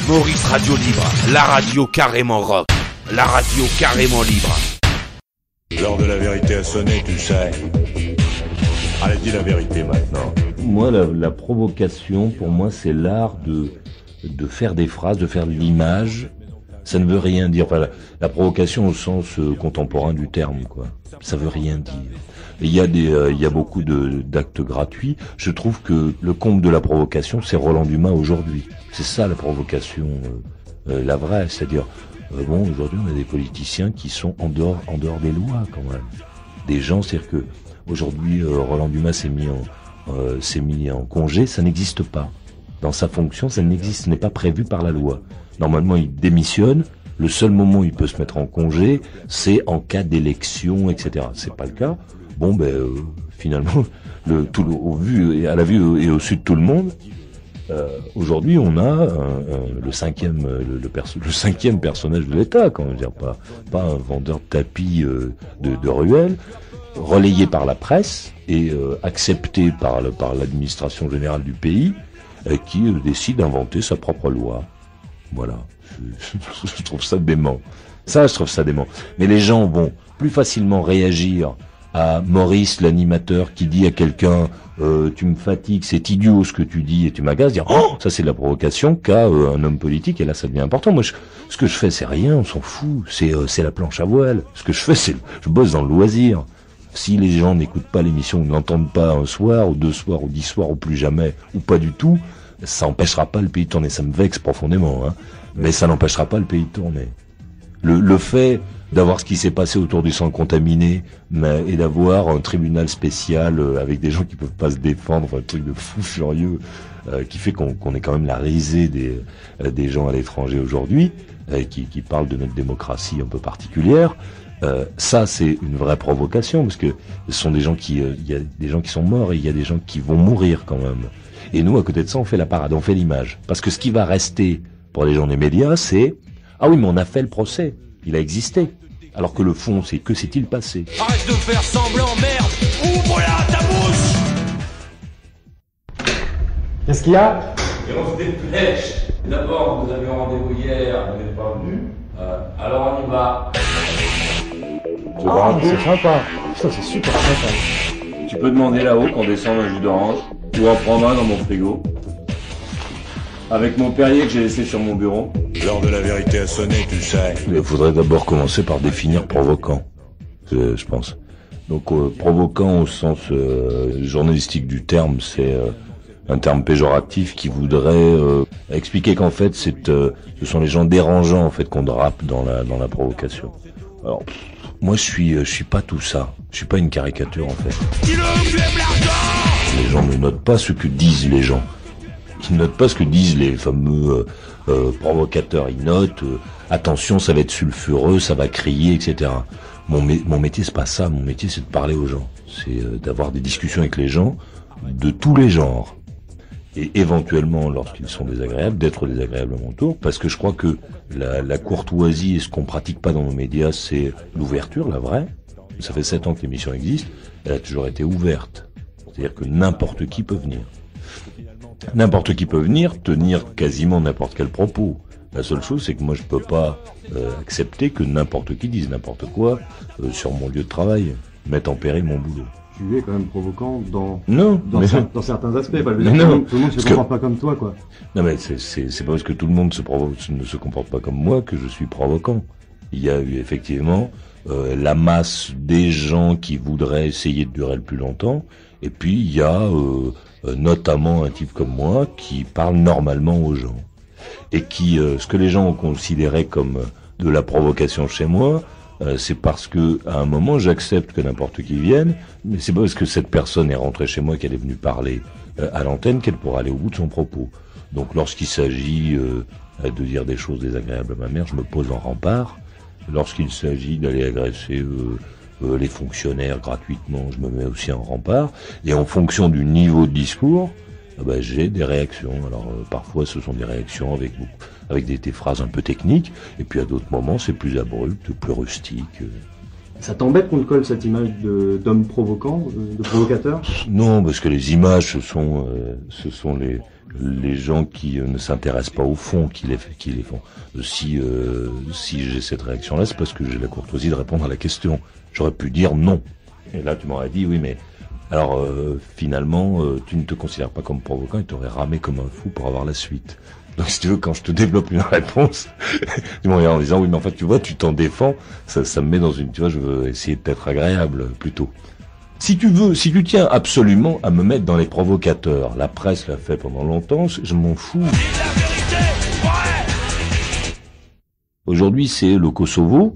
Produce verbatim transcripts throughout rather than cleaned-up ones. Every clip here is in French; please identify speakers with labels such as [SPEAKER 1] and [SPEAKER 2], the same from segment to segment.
[SPEAKER 1] Maurice Radio Libre, la radio carrément rock, la radio carrément libre.
[SPEAKER 2] L'heure de la vérité a sonné, tu sais. Allez, dis la vérité maintenant.
[SPEAKER 3] Moi, la, la provocation, pour moi, c'est l'art de, de faire des phrases, de faire de l'image. Ça ne veut rien dire. Enfin, la, la provocation au sens euh, contemporain du terme, quoi. Ça veut rien dire. Il y a des, euh, il y a beaucoup de, d'actes gratuits. Je trouve que le comble de la provocation, c'est Roland Dumas aujourd'hui. C'est ça la provocation, euh, euh, la vraie. C'est-à-dire, euh, bon, aujourd'hui, on a des politiciens qui sont en dehors, en dehors des lois, quand même. Des gens, c'est-à-dire que aujourd'hui, euh, Roland Dumas s'est mis en, euh, s'est mis en congé. Ça n'existe pas. Dans sa fonction, ça n'existe, ce n'est pas prévu par la loi. Normalement, il démissionne. Le seul moment où il peut se mettre en congé, c'est en cas d'élection, et cetera. C'est pas le cas. Bon, ben euh, finalement, le, tout le, au vu et à la vue et au su de tout le monde, euh, aujourd'hui, on a un, un, le cinquième, le, le, perso, le cinquième personnage de l'État, quand on veut dire pas, pas un vendeur de tapis euh, de, de ruelles, relayé par la presse et euh, accepté par, le, par l'administration générale du pays, euh, qui euh, décide d'inventer sa propre loi. Voilà, je, je trouve ça dément. Ça, je trouve ça dément. Mais les gens vont plus facilement réagir à Maurice, l'animateur, qui dit à quelqu'un euh, tu me fatigues, c'est idiot ce que tu dis et tu m'agaces, dire oh ça c'est de la provocation, qu'à euh, un homme politique, et là ça devient important. Moi, je, ce que je fais, c'est rien, on s'en fout. C'est euh, c'est la planche à voile. Ce que je fais, c'est je bosse dans le loisir. Si les gens n'écoutent pas l'émission, ou n'entendent pas un soir, ou deux soirs, ou dix soirs, ou plus jamais, ou pas du tout, ça n'empêchera pas le pays de tourner. Ça me vexe profondément, hein. Mais ça n'empêchera pas le pays de tourner. Le, le fait d'avoir ce qui s'est passé autour du sang contaminé, mais, et d'avoir un tribunal spécial euh, avec des gens qui peuvent pas se défendre, un truc de fou furieux, euh, qui fait qu'on, qu'on est quand même la risée des, euh, des gens à l'étranger aujourd'hui, euh, qui, qui parlent de notre démocratie un peu particulière. Euh, ça, c'est une vraie provocation, parce que ce sont des gens qui, euh, il y a des gens qui sont morts et il y a des gens qui vont mourir quand même. Et nous, à côté de ça, on fait la parade, on fait l'image. Parce que ce qui va rester pour les gens des médias, c'est ah oui, mais on a fait le procès, il a existé. Alors que le fond, c'est que s'est-il passé?
[SPEAKER 1] Arrête de faire semblant, merde! Ouvre-la, ta bouche!
[SPEAKER 4] Qu'est-ce qu'il y a?
[SPEAKER 5] Et on se dépêche. D'abord, vous avez rendez-vous hier, vous n'êtes pas venu. Euh, alors on y va.
[SPEAKER 4] Ah, c'est sympa. Putain, c'est super sympa.
[SPEAKER 5] Tu peux demander là-haut qu'on descende un jus d'orange, ou en prendre un dans mon frigo. Avec mon Perrier que j'ai laissé sur mon bureau.
[SPEAKER 2] L'heure de la vérité a sonné, tu sais.
[SPEAKER 3] Il faudrait d'abord commencer par définir provoquant, je, je pense. Donc euh, provoquant au sens euh, journalistique du terme, c'est euh, un terme péjoratif qui voudrait euh, expliquer qu'en fait, c'est, euh, ce sont les gens dérangeants en fait qu'on drape dans la dans la provocation. Alors pff, moi, je suis euh, je suis pas tout ça. Je suis pas une caricature en fait. Les gens ne notent pas ce que disent les gens. Ils notent pas ce que disent les fameux euh, euh, provocateurs. Ils notent euh, attention, ça va être sulfureux, ça va crier, et cetera. Mon, mé- mon métier, c'est pas ça. Mon métier, c'est de parler aux gens. C'est euh, d'avoir des discussions avec les gens de tous les genres. Et éventuellement, lorsqu'ils sont désagréables, d'être désagréables à mon tour. Parce que je crois que la, la courtoisie et ce qu'on pratique pas dans nos médias, c'est l'ouverture, la vraie. Ça fait sept ans que l'émission existe. Elle a toujours été ouverte. C'est-à-dire que n'importe qui peut venir. N'importe qui peut venir tenir quasiment n'importe quel propos. La seule chose, c'est que moi, je peux pas euh, accepter que n'importe qui dise n'importe quoi euh, sur mon lieu de travail, mette en péril mon boulot.
[SPEAKER 4] Tu es quand même provoquant dans
[SPEAKER 3] Non,
[SPEAKER 4] dans,
[SPEAKER 3] mais...
[SPEAKER 4] cer- dans certains aspects. Pas le
[SPEAKER 3] Mais
[SPEAKER 4] dire,
[SPEAKER 3] non,
[SPEAKER 4] tout le monde se
[SPEAKER 3] parce
[SPEAKER 4] comporte
[SPEAKER 3] que-
[SPEAKER 4] pas comme toi, quoi.
[SPEAKER 3] Non, mais c'est, c'est, c'est pas parce que tout le monde se, provo- ne se comporte pas comme moi que je suis provoquant. Il y a eu effectivement euh, la masse des gens qui voudraient essayer de durer le plus longtemps, et puis il y a euh, euh, notamment un type comme moi qui parle normalement aux gens. Et qui, euh, ce que les gens ont considéré comme euh, de la provocation chez moi, euh, c'est parce que à un moment j'accepte que n'importe qui vienne, mais c'est pas parce que cette personne est rentrée chez moi qu'elle est venue parler euh, à l'antenne qu'elle pourra aller au bout de son propos. Donc lorsqu'il s'agit euh, de dire des choses désagréables à ma mère, je me pose en rempart. Lorsqu'il s'agit d'aller agresser euh, euh, les fonctionnaires gratuitement, je me mets aussi en rempart. Et en fonction du niveau de discours, ah ben, j'ai des réactions. Alors euh, parfois ce sont des réactions avec beaucoup, avec des, des phrases un peu techniques, et puis à d'autres moments c'est plus abrupt, plus rustique. Euh.
[SPEAKER 4] Ça t'embête qu'on te colle cette image de, d'homme provoquant, de, de provocateur?
[SPEAKER 3] Non, parce que les images, ce sont, euh, ce sont les, les gens qui euh, ne s'intéressent pas au fond, qui les, qui les font. Si, euh, si j'ai cette réaction-là, c'est parce que j'ai la courtoisie de répondre à la question. J'aurais pu dire non. Et là, tu m'aurais dit, oui, mais alors euh, finalement, euh, tu ne te considères pas comme provoquant et tu aurais ramé comme un fou pour avoir la suite. Donc si tu veux, quand je te développe une réponse, tu me regardes en disant, oui, mais en fait, tu vois, tu t'en défends, ça, ça me met dans une, tu vois, je veux essayer d'être agréable, plutôt. Si tu veux, si tu tiens absolument à me mettre dans les provocateurs, la presse l'a fait pendant longtemps, je m'en fous. Aujourd'hui, c'est le Kosovo,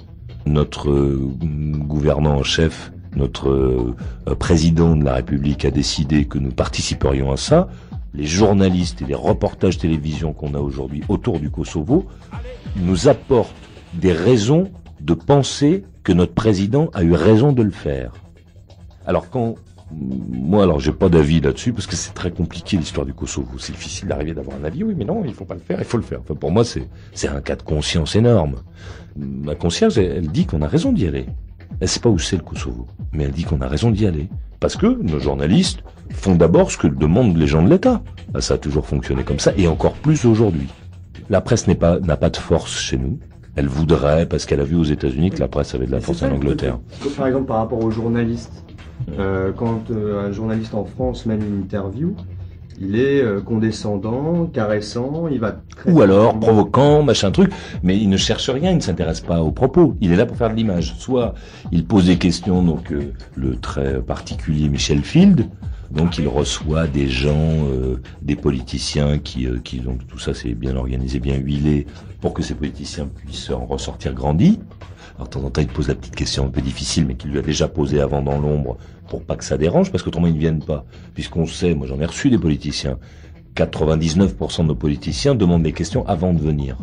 [SPEAKER 3] notre euh, gouvernant en chef, notre euh, président de la République a décidé que nous participerions à ça. Les journalistes et les reportages télévision qu'on a aujourd'hui autour du Kosovo nous apportent des raisons de penser que notre président a eu raison de le faire. Alors quand moi, alors j'ai pas d'avis là-dessus parce que c'est très compliqué l'histoire du Kosovo. C'est difficile d'arriver d'avoir un avis. Oui, mais non, il faut pas le faire, il faut le faire. Enfin, pour moi, c'est c'est un cas de conscience énorme. Ma conscience, elle, elle dit qu'on a raison d'y aller. Elle sait pas où c'est le Kosovo, mais elle dit qu'on a raison d'y aller parce que nos journalistes font d'abord ce que demandent les gens de l'État. Ça a toujours fonctionné comme ça et encore plus aujourd'hui. La presse n'est pas n'a pas de force chez nous. Elle voudrait parce qu'elle a vu aux États-Unis que la presse avait de la force en Angleterre.
[SPEAKER 4] Par exemple, par rapport aux journalistes. Euh, quand euh, un journaliste en France mène une interview, il est euh, condescendant, caressant, il va...
[SPEAKER 3] Ou alors provoquant, machin truc, mais il ne cherche rien, il ne s'intéresse pas aux propos, il est là pour faire de l'image. Soit il pose des questions, donc euh, le très particulier Michel Field, donc il reçoit des gens, euh, des politiciens qui, euh, qui, donc tout ça c'est bien organisé, bien huilé, pour que ces politiciens puissent en ressortir grandis. Alors de temps en temps, il te pose la petite question un peu difficile, mais qu'il lui a déjà posée avant dans l'ombre, pour pas que ça dérange, parce qu'autrement ils ne viennent pas. Puisqu'on sait, moi j'en ai reçu des politiciens, quatre-vingt-dix-neuf pour cent de nos politiciens demandent des questions avant de venir.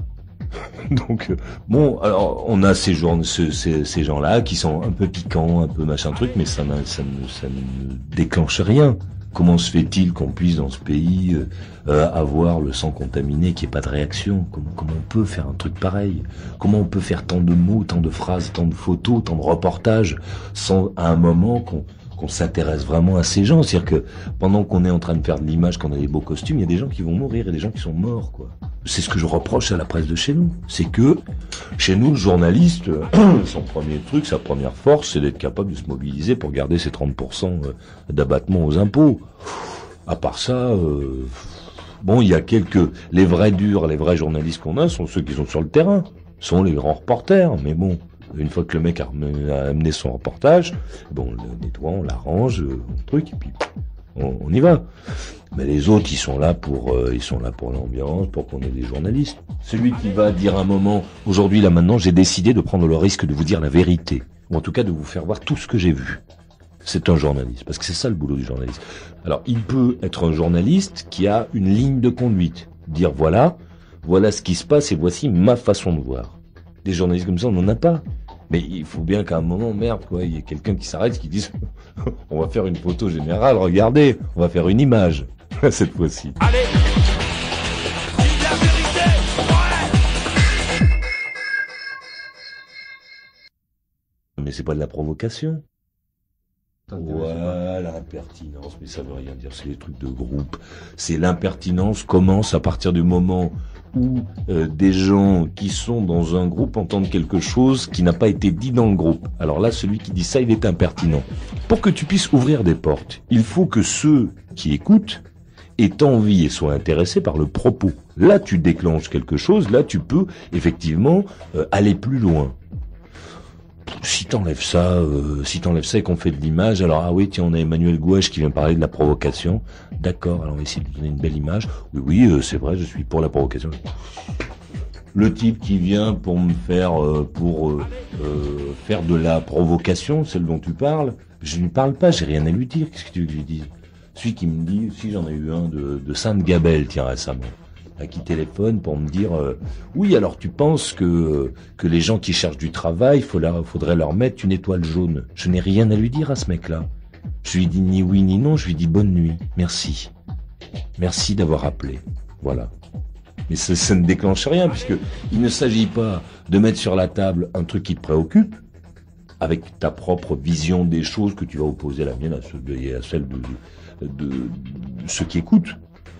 [SPEAKER 3] Donc, euh, bon, alors on a ces, gens, ce, ces, ces gens-là qui sont un peu piquants, un peu machin truc, mais ça, ça, ne, ça ne déclenche rien. Comment se fait-il qu'on puisse dans ce pays euh, avoir le sang contaminé, qu'il n'y ait pas de réaction? Comment, comment on peut faire un truc pareil? Comment on peut faire tant de mots, tant de phrases, tant de photos, tant de reportages sans à un moment qu'on qu'on s'intéresse vraiment à ces gens? C'est-à-dire que pendant qu'on est en train de faire de l'image, qu'on a des beaux costumes, il y a des gens qui vont mourir et des gens qui sont morts, quoi. C'est ce que je reproche à la presse de chez nous. C'est que chez nous, le journaliste, son premier truc, sa première force, c'est d'être capable de se mobiliser pour garder ses trente pour cent d'abattement aux impôts. À part ça, euh, bon, il y a quelques... Les vrais durs, les vrais journalistes qu'on a sont ceux qui sont sur le terrain, sont les grands reporters, mais bon... Une fois que le mec a amené son reportage, bon, on le nettoie, on l'arrange, euh, le truc, et puis on, on y va. Mais les autres, ils sont là pour, euh, ils sont là pour l'ambiance, pour qu'on ait des journalistes. Celui qui va dire un moment, aujourd'hui, là, maintenant, j'ai décidé de prendre le risque de vous dire la vérité, ou en tout cas de vous faire voir tout ce que j'ai vu. C'est un journaliste, parce que c'est ça le boulot du journaliste. Alors, il peut être un journaliste qui a une ligne de conduite, dire voilà, voilà ce qui se passe et voici ma façon de voir. Des journalistes comme ça, on n'en a pas. Mais il faut bien qu'à un moment, merde, quoi, il y ait quelqu'un qui s'arrête, qui dise, on va faire une photo générale, regardez, on va faire une image, cette fois-ci.
[SPEAKER 1] Allez, dis la vérité, ouais.
[SPEAKER 3] Mais c'est pas de la provocation. Voilà, l'impertinence, mais ça veut rien dire, c'est des trucs de groupe. C'est l'impertinence commence à partir du moment où euh, des gens qui sont dans un groupe entendent quelque chose qui n'a pas été dit dans le groupe. Alors là, celui qui dit ça, il est impertinent. Pour que tu puisses ouvrir des portes, il faut que ceux qui écoutent aient envie et soient intéressés par le propos. Là, tu déclenches quelque chose, là, tu peux effectivement euh, aller plus loin. Si t'enlèves ça, euh, si t'enlèves ça et qu'on fait de l'image, alors ah oui, tiens, on a Emmanuel Gouache qui vient parler de la provocation. D'accord, alors on va essayer de lui donner une belle image. Oui, oui, euh, c'est vrai, je suis pour la provocation. Le type qui vient pour me faire, euh, pour euh, euh, faire de la provocation, celle dont tu parles, je ne lui parle pas, j'ai rien à lui dire. Qu'est-ce que tu veux que je lui dise? Celui qui me dit, si j'en ai eu un de, de Sainte-Gabelle, tiens, récemment. Qui téléphone pour me dire euh, oui, alors tu penses que que les gens qui cherchent du travail, faut leur, faudrait leur mettre une étoile jaune. Je n'ai rien à lui dire à ce mec-là. Je lui dis ni oui ni non, je lui dis bonne nuit, merci, merci d'avoir appelé. Voilà. Mais ça, ça ne déclenche rien puisque il ne s'agit pas de mettre sur la table un truc qui te préoccupe avec ta propre vision des choses que tu vas opposer à la mienne, à celle de, à celle de, de, de ceux qui écoutent.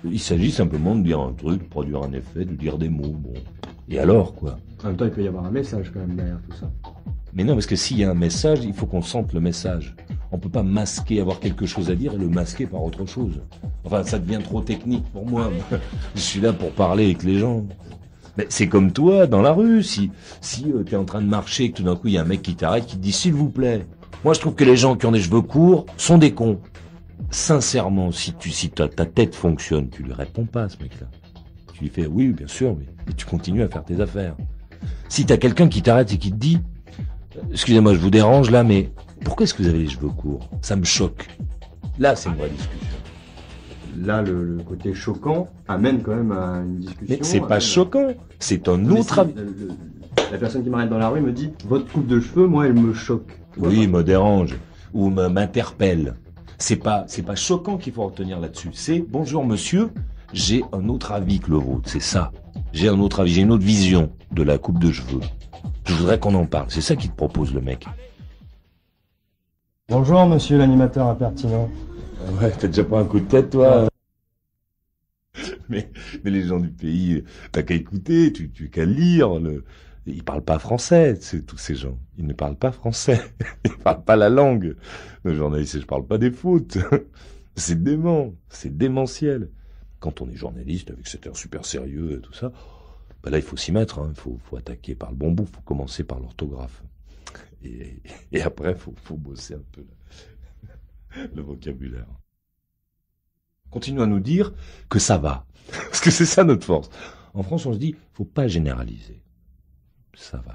[SPEAKER 3] Il s'agit simplement de dire un truc, de produire un effet, de dire des mots, bon. Et alors, quoi?
[SPEAKER 4] En même temps, il peut y avoir un message quand même derrière tout ça.
[SPEAKER 3] Mais non, parce que s'il y a un message, il faut qu'on sente le message. On peut pas masquer, avoir quelque chose à dire et le masquer par autre chose. Enfin, ça devient trop technique pour moi. Je suis là pour parler avec les gens. Mais c'est comme toi, dans la rue, si, si euh, t'es en train de marcher et que tout d'un coup il y a un mec qui t'arrête, qui te dit s'il vous plaît. Moi je trouve que les gens qui ont des cheveux courts sont des cons. Sincèrement, si tu, si ta, ta tête fonctionne, tu lui réponds pas à ce mec-là. Tu lui fais oui, bien sûr, mais et tu continues à faire tes affaires. Si t'as quelqu'un qui t'arrête et qui te dit excusez-moi, je vous dérange là, mais pourquoi est-ce que vous avez les cheveux courts? Ça me choque. Là, c'est une vraie discussion.
[SPEAKER 4] Là, le, le côté choquant amène quand même à une discussion.
[SPEAKER 3] Mais c'est pas
[SPEAKER 4] amène...
[SPEAKER 3] choquant, c'est un
[SPEAKER 4] Mais
[SPEAKER 3] autre
[SPEAKER 4] si,
[SPEAKER 3] avis.
[SPEAKER 4] le- le- La personne qui m'arrête dans la rue me dit votre coupe de cheveux, moi, elle me choque.
[SPEAKER 3] Oui, me dérange ou me- m'interpelle. C'est pas, c'est pas choquant qu'il faut retenir là-dessus. C'est bonjour monsieur, j'ai un autre avis que le vôtre. C'est ça. J'ai un autre avis, j'ai une autre vision de la coupe de cheveux. Je voudrais qu'on en parle. C'est ça qu'il te propose le mec.
[SPEAKER 4] Bonjour, monsieur l'animateur impertinent.
[SPEAKER 3] Ouais, t'as déjà pris un coup de tête, toi? mais, mais les gens du pays, t'as qu'à écouter, tu, tu qu'à lire. Le... Ils parlent pas français, c'est tous ces gens. Ils ne parlent pas français. Ils parlent pas la langue. Le journaliste, je parle pas des fautes. C'est dément, c'est démentiel. Quand on est journaliste, avec cet air super sérieux et tout ça, bah là, il faut s'y mettre. Il hein. faut, faut attaquer par le bon bout. Il faut commencer par l'orthographe. Et, et après, il faut, faut bosser un peu là. Le vocabulaire. Continue à nous dire que ça va. Parce que c'est ça notre force. En France, on se dit, faut pas généraliser. Ça va.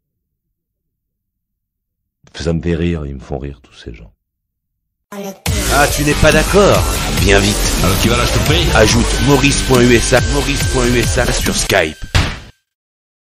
[SPEAKER 3] Ça me fait rire, ils me font rire tous ces gens.
[SPEAKER 1] Ah, tu n'es pas d'accord? Bien vite.
[SPEAKER 6] Alors tu vas là, je te prie.
[SPEAKER 1] Ajoute maurice point u s a, maurice point u s a sur Skype.